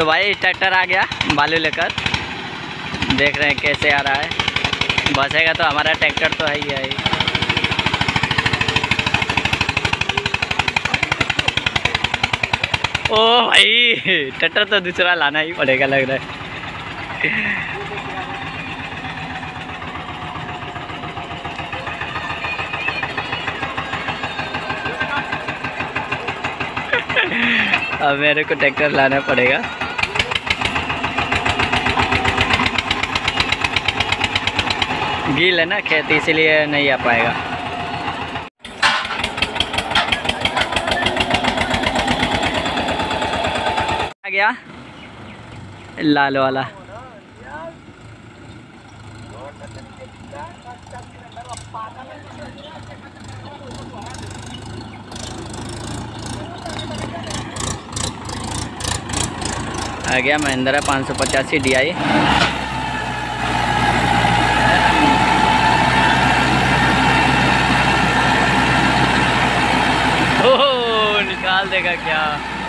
तो भाई ट्रैक्टर आ गया बालू लेकर, देख रहे हैं कैसे आ रहा है। बसेगा तो हमारा ट्रैक्टर तो है ही है। ओ भाई ट्रैक्टर तो दूसरा लाना ही पड़ेगा लग रहा है। अब मेरे को ट्रैक्टर लाना पड़ेगा। गील है ना खेत, इसीलिए नहीं आ पाएगा। आ गया लाल वाला। आ गया महिंद्रा 585 DI। ओह निकाल देगा क्या।